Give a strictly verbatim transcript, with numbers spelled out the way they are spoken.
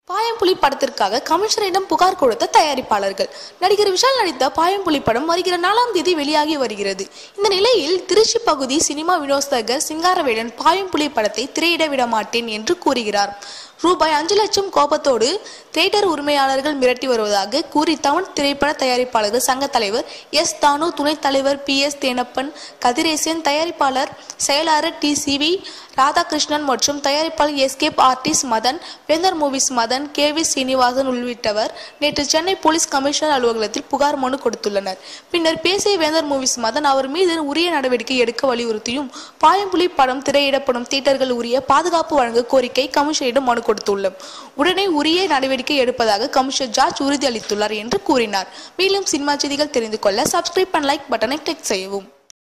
பாயம்புலி படத்திற்காக கமிஷனரிடம் புகார் கொடுத்த தயாரிப்பாளர்கள். நடிகர் விஷால் நடித்த பாயம்புலி படம் வருகிற நாலாம் தேதி வெளியாகி வருகிறது. இந்த நிலையில் திருச்சி பகுதி சினிமா வினோதகர் சிங்காரவேலன் பாயம்புலி படத்தை திரையிட விட மாட்டேன் என்று கூறுகிறார். ரூபாய் அஞ்சு லட்சம் கோபத்தோடு தியேட்டர் உரிமையாளர்கள் மிரட்டி வருவதாக கூறி தமிழ் திரைப்பட தயாரிப்பாளர்கள் சங்க தலைவர் எஸ் தானு, துணைத் தலைவர் பி எஸ் தேனப்பன், கதிரேசன், தயாரிப்பாளர் செயலாளர் டி சி வி ராதாகிருஷ்ணன் மற்றும் தயாரிப்பாளர் escape artist Madan, Vendhar movies Madan, K V Srinivasan உள்ளிட்டவர் நேற்று சென்னை போலீஸ் கமிஷனர் அலுவலகத்தில் புகார் மனு கொடுத்துள்ளனர். பின்னர் பேசிய வேந்தர் மூவிஸ் மதன் அவர் மீது உரிய நடவடிக்கை எடுக்க வலியுறுத்தியும் பாயம்புலி படம் திரையிடப்படும் தியேட்டர்கள் உரிய பாதுகாப்பு வழங்க கோரிக்கை கமிஷனரிடம் மனு கொடுத்துள்ளோம். உடனே உரிய நடவடிக்கை எடுப்பதாக கமிஷனர் ஜார்ஜ் உறுதியளித்துள்ளார் என்று கூறினார். மேலும் சினிமா செய்திகள் தெரிந்து கொள்ள சப்ஸ்கிரைப் அண்ட் லைக் பட்டனை கிளிக் செய்யவும்.